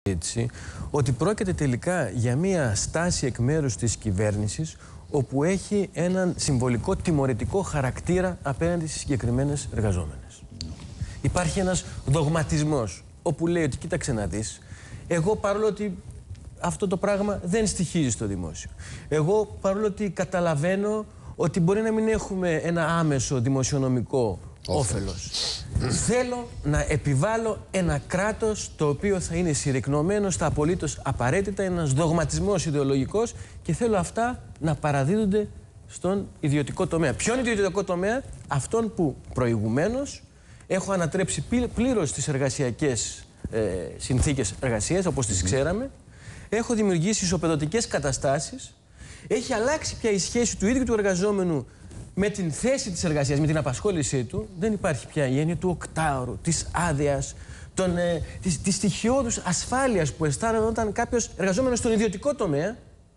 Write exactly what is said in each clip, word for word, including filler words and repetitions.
ότι πρόκειται τελικά για μια στάση εκ μέρους της κυβέρνησης όπου έχει έναν συμβολικό τιμωρητικό χαρακτήρα απέναντι στις συγκεκριμένες εργαζόμενες. Υπάρχει ένας δογματισμός όπου λέει ότι κοίταξε να δεις, εγώ παρόλο ότι αυτό το πράγμα δεν στοιχίζει στο δημόσιο, εγώ παρόλο ότι καταλαβαίνω ότι μπορεί να μην έχουμε ένα άμεσο δημοσιονομικό όφελος, θέλω να επιβάλλω ένα κράτος το οποίο θα είναι συρρικνωμένο στα απολύτως απαραίτητα, ένας δογματισμός ιδεολογικός, και θέλω αυτά να παραδίδονται στον ιδιωτικό τομέα. Ποιον ιδιωτικό τομέα? Αυτόν που προηγουμένως έχω ανατρέψει πλήρως τις εργασιακές ε, συνθήκες εργασίας, όπως τις ξέραμε, έχω δημιουργήσει ισοπεδωτικές καταστάσεις, έχει αλλάξει πια η σχέση του ίδιου του εργαζόμενου με την θέση της εργασίας, με την απασχόλησή του. Δεν υπάρχει πια η έννοια του οκτάωρου, της άδειας, των, ε, της, της στοιχειώδους ασφάλειας που αισθάνεται όταν κάποιος εργαζόμενος στον ιδιωτικό τομέα.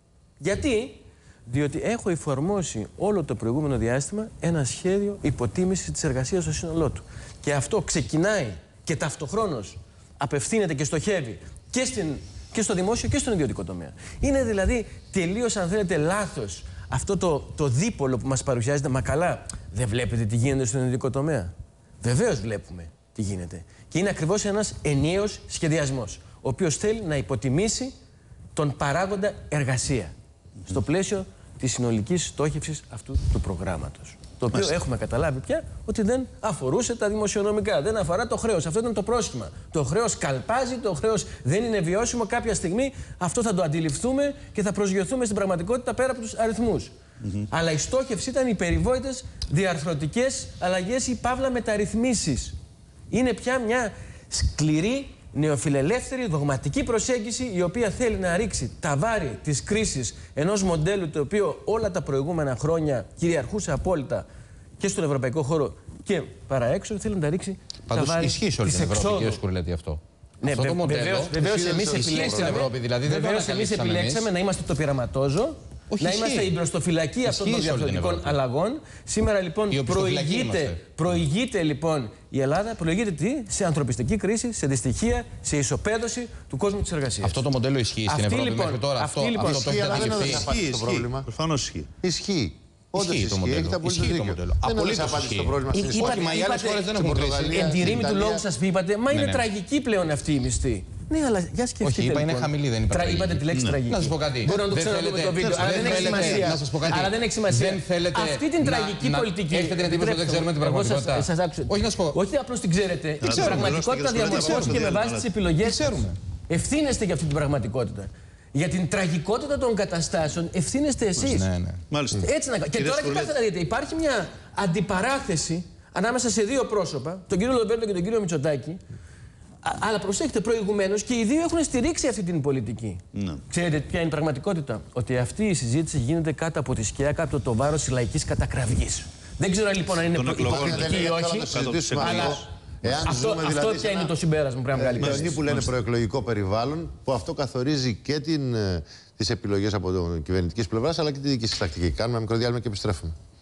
Γιατί? Διότι έχω εφαρμόσει όλο το προηγούμενο διάστημα ένα σχέδιο υποτίμησης της εργασίας στο σύνολό του. Και αυτό ξεκινάει και ταυτοχρόνως απευθύνεται και στοχεύει και, στην, και στο δημόσιο και στον ιδιωτικό τομέα. Είναι δηλαδή τελείως, αν θέλετε, λάθος αυτό το, το δίπολο που μας παρουσιάζεται. Μα καλά, δεν βλέπετε τι γίνεται στον ιδιωτικό τομέα? Βεβαίως βλέπουμε τι γίνεται. Και είναι ακριβώς ένας ενιαίος σχεδιασμός, ο οποίος θέλει να υποτιμήσει τον παράγοντα εργασία mm-hmm. στο πλαίσιο της συνολικής στόχευσης αυτού του προγράμματος. Το οποίο Μάλιστα. έχουμε καταλάβει πια ότι δεν αφορούσε τα δημοσιονομικά, δεν αφορά το χρέος. Αυτό ήταν το πρόσχημα. Το χρέος καλπάζει, το χρέος δεν είναι βιώσιμο. Κάποια στιγμή αυτό θα το αντιληφθούμε και θα προσγειωθούμε στην πραγματικότητα πέρα από τους αριθμούς. Mm-hmm. Αλλά η στόχευση ήταν οι περιβόητες διαρθρωτικές αλλαγές ή παύλα μεταρρυθμίσεις. Είναι πια μια σκληρή, νεοφιλελεύθερη, δογματική προσέγγιση, η οποία θέλει να ρίξει τα βάρη της κρίσης ενός μοντέλου το οποίο όλα τα προηγούμενα χρόνια κυριαρχούσε απόλυτα και στον ευρωπαϊκό χώρο και παραέξω, θέλει να τα ρίξει Πάντως, τα βάρη ισχύει σε όλη την Ευρώπη, κύριε Σκουρλέτη, αυτό. Ναι, αυτό το μοντέλο βεβαίως εμείς επιλέξαμε, Ευρώπη, δηλαδή, βεβαίως εμείς επιλέξαμε να είμαστε το πειραματόζω. Όχι, να ισχύει. Είμαστε η μπροστοφυλακή αυτών των διαφορετικών αλλαγών. Σήμερα λοιπόν προηγείται, προηγείται λοιπόν η Ελλάδα, προηγείται τι? Σε ανθρωπιστική κρίση, σε δυστυχία, σε ισοπαίδωση του κόσμου της εργασίας. Αυτό το μοντέλο ισχύει στην Ευρώπη λοιπόν, μέχρι τώρα? Αυτή, αυτό, λοιπόν, αυτό ισχύει, το αλλά δεν ισχύει το πρόβλημα. Προφανώς ισχύει. Ισχύει. Όντως ισχύει το μοντέλο. Ισχύει το μοντέλο. Απολύτως ισχύει. Το πρόβλημα στην Όχι, μα οι άλλες χώρες δεν έχουν κρίση. Εν τη ρήμη του λόγου σας είπατε, μα είναι τραγική πλέον αυτή η μισθή. Ναι, αλλά για σκεφτείτε. Όχι, είπα λοιπόν. είναι χαμηλή, δεν είπα. Είπατε τη λέξη τραγική. Να σας πω κάτι. Μπορεί να το ξέρετε το βίντεο, αλλά δεν έχει σημασία. Να σας πω κάτι. Αλλά δεν έχει σημασία. Δεν θέλετε αυτή την τραγική να, πολιτική. Έχετε την εντύπωση ότι δεν ξέρουμε την πραγματικότητα? Σας άκουσα. Όχι, να σας πω. Όχι απλώς την ξέρετε. Την πραγματικότητα διαμορφώθηκε με βάση τις επιλογές. Ευθύνεστε για αυτή την πραγματικότητα. Για την τραγικότητα των καταστάσεων ευθύνεστε εσείς. Ναι, ναι. Μάλιστα. Έτσι να... Και τώρα κοιτάξτε να δείτε, υπάρχει μια αντιπαράθεση ανάμεσα σε δύο πρόσωπα, τον κύριο Λοβέρντο και τον κύριο Μητσοτάκη. Αλλά προσέχετε, προηγουμένως και οι δύο έχουν στηρίξει αυτή την πολιτική. Ναι. Ξέρετε ποια είναι η πραγματικότητα? Ότι αυτή η συζήτηση γίνεται κάτω από τη σκιά, κάτω από το βάρος της λαϊκής κατακραυγής. Δεν ξέρω λοιπόν αν είναι υποκριτική ή όχι. Αλλά εάν αυτό, ζούμε, αυτό δηλαδή, ποια είναι το συμπέρασμα που πρέπει να βγάλει κανείς? Που λένε προεκλογικό περιβάλλον, που αυτό καθορίζει και την, τις επιλογές από την κυβερνητική πλευρά αλλά και τη δική σας τακτική. Κάνουμε ένα μικρό διάλειμμα και επιστρέφουμε.